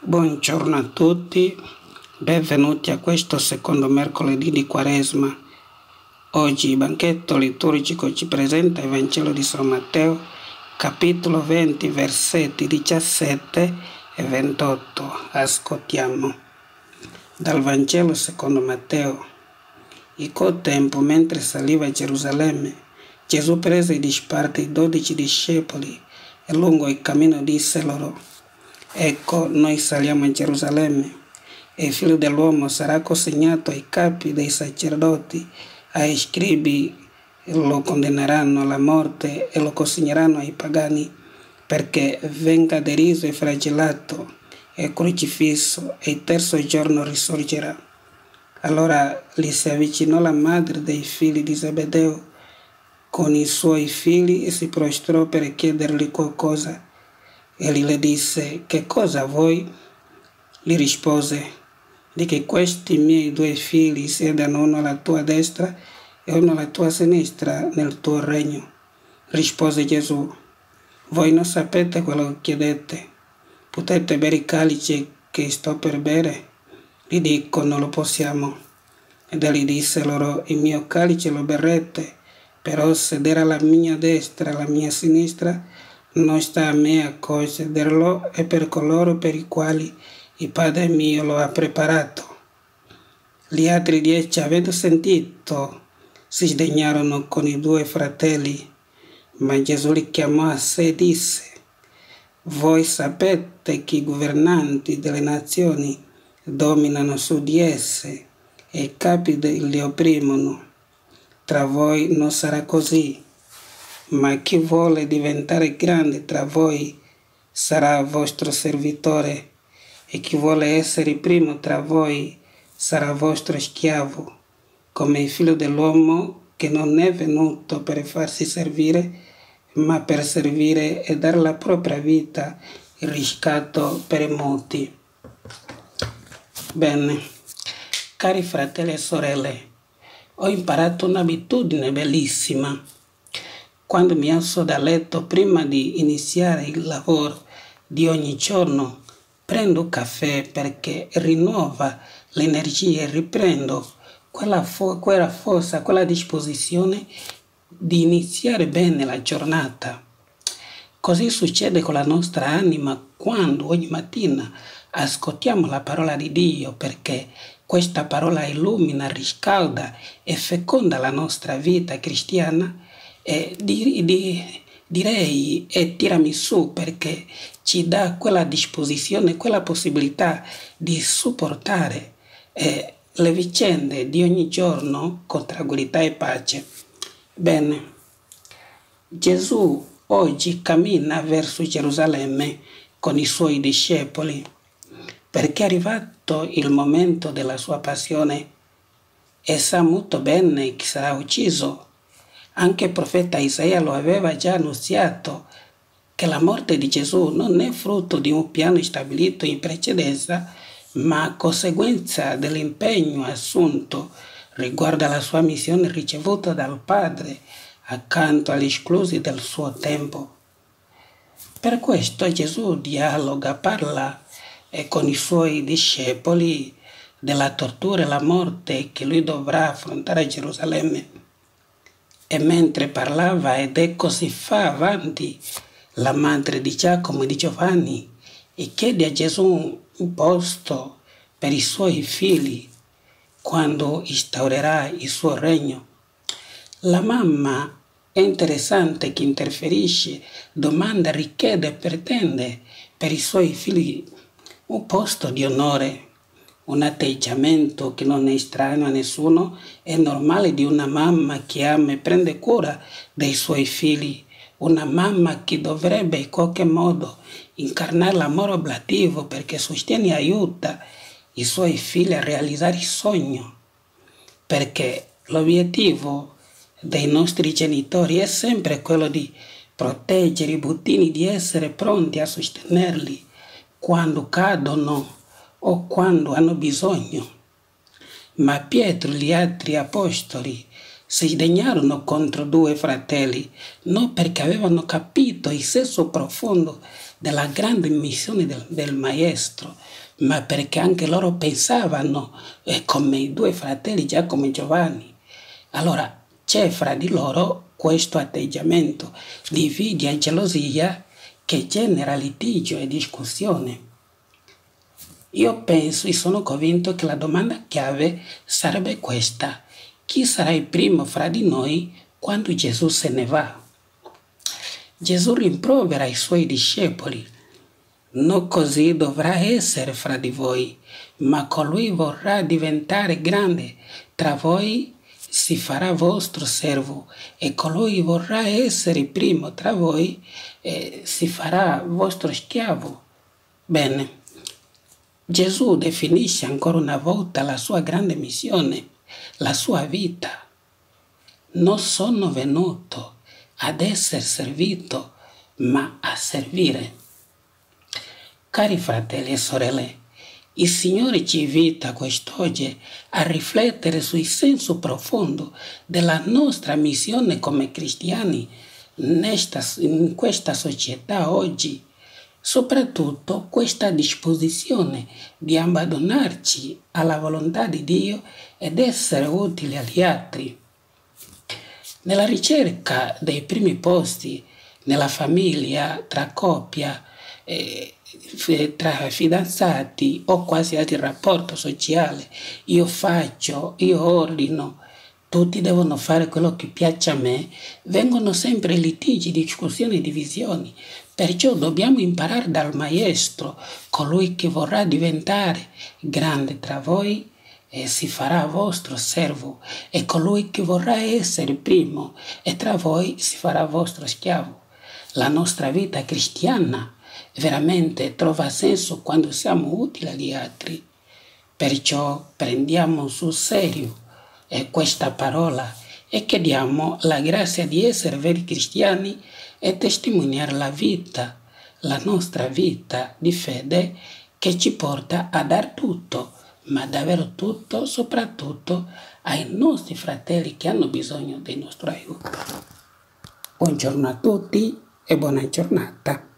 Buongiorno a tutti, benvenuti a questo secondo mercoledì di Quaresima. Oggi il banchetto liturgico ci presenta il Vangelo di San Matteo, capitolo 20, versetti 17 e 28. Ascoltiamo. Dal Vangelo secondo Matteo. In quel tempo, mentre saliva a Gerusalemme, Gesù prese di disparte i 12 discepoli e lungo il cammino disse loro: Ecco, noi saliamo a Gerusalemme e il Figlio dell'uomo sarà consegnato ai capi dei sacerdoti, ai scribi, lo condanneranno alla morte e lo consegneranno ai pagani, perché venga deriso e flagellato e crocifisso e il terzo giorno risorgerà. Allora gli si avvicinò la madre dei figli di Zebedeo con i suoi figli e si prostrò per chiedergli qualcosa. Egli le disse: Che cosa vuoi? Gli rispose: Di che questi miei 2 figli siedano uno alla tua destra e uno alla tua sinistra nel tuo regno. Rispose Gesù: Voi non sapete quello che chiedete. Potete bere il calice che sto per bere? Gli dico: Non lo possiamo. Ed egli disse loro: Il mio calice lo berrete, però sedere alla mia destra e alla mia sinistra non sta a me a concederlo, è per coloro per i quali il Padre mio lo ha preparato. Gli altri 10, avendo sentito, si sdegnarono con i 2 fratelli, ma Gesù li chiamò a sé e disse: Voi sapete che i governanti delle nazioni dominano su di esse e i capi li opprimono. Tra voi non sarà così, ma chi vuole diventare grande tra voi sarà vostro servitore, e chi vuole essere il primo tra voi sarà vostro schiavo, come il Figlio dell'uomo, che non è venuto per farsi servire, ma per servire e dare la propria vita in riscatto per i molti. Bene, cari fratelli e sorelle, ho imparato un'abitudine bellissima. Quando mi alzo da letto, prima di iniziare il lavoro di ogni giorno, prendo caffè perché rinnova l'energia e riprendo quella forza, quella disposizione di iniziare bene la giornata. Così succede con la nostra anima quando ogni mattina ascoltiamo la parola di Dio, perché questa parola illumina, riscalda e feconda la nostra vita cristiana. E direi e tirami su, perché ci dà quella disposizione, quella possibilità di supportare le vicende di ogni giorno con tranquillità e pace. Bene, Gesù oggi cammina verso Gerusalemme con i suoi discepoli, perché è arrivato il momento della sua passione e sa molto bene che sarà ucciso. Anche il profeta Isaia lo aveva già annunziato, che la morte di Gesù non è frutto di un piano stabilito in precedenza, ma conseguenza dell'impegno assunto riguardo alla sua missione ricevuta dal Padre accanto agli esclusi del suo tempo. Per questo Gesù dialoga, parla con i suoi discepoli della tortura e la morte che lui dovrà affrontare a Gerusalemme. E mentre parlava, ed ecco si fa avanti la madre di Giacomo e di Giovanni e chiede a Gesù un posto per i suoi figli quando instaurerà il suo regno. La mamma è interessante che interferisce, domanda, richiede e pretende per i suoi figli un posto di onore. Un atteggiamento che non è strano a nessuno, è normale di una mamma che ama e prende cura dei suoi figli, una mamma che dovrebbe in qualche modo incarnare l'amore oblativo, perché sostiene e aiuta i suoi figli a realizzare il sogno, perché l'obiettivo dei nostri genitori è sempre quello di proteggere i bambini, di essere pronti a sostenerli quando cadono o quando hanno bisogno. Ma Pietro e gli altri apostoli si sdegnarono contro due fratelli, non perché avevano capito il senso profondo della grande missione del Maestro, ma perché anche loro pensavano come i due fratelli Giacomo e Giovanni. Allora c'è fra di loro questo atteggiamento di invidia e gelosia che genera litigio e discussione. Io penso e sono convinto che la domanda chiave sarebbe questa: chi sarà il primo fra di noi quando Gesù se ne va? Gesù rimprovera i suoi discepoli: non così dovrà essere fra di voi, ma colui vorrà diventare grande tra voi si farà vostro servo, e colui vorrà essere il primo tra voi si farà vostro schiavo. Bene, Gesù definisce ancora una volta la sua grande missione, la sua vita. Non sono venuto ad essere servito, ma a servire. Cari fratelli e sorelle, il Signore ci invita quest'oggi a riflettere sul senso profondo della nostra missione come cristiani in questa società oggi, soprattutto questa disposizione di abbandonarci alla volontà di Dio ed essere utili agli altri. Nella ricerca dei primi posti nella famiglia, tra coppia, tra fidanzati o qualsiasi rapporto sociale, io faccio, io ordino, tutti devono fare quello che piace a me, vengono sempre litigi, discussioni e divisioni. Perciò dobbiamo imparare dal Maestro, colui che vorrà diventare grande tra voi e si farà vostro servo, e colui che vorrà essere primo e tra voi si farà vostro schiavo. La nostra vita cristiana veramente trova senso quando siamo utili agli altri. Perciò prendiamo sul serio questa parola e chiediamo la grazia di essere veri cristiani e testimoniare la vita, la nostra vita di fede che ci porta a dar tutto, ma davvero tutto, soprattutto ai nostri fratelli che hanno bisogno del nostro aiuto. Buongiorno a tutti e buona giornata.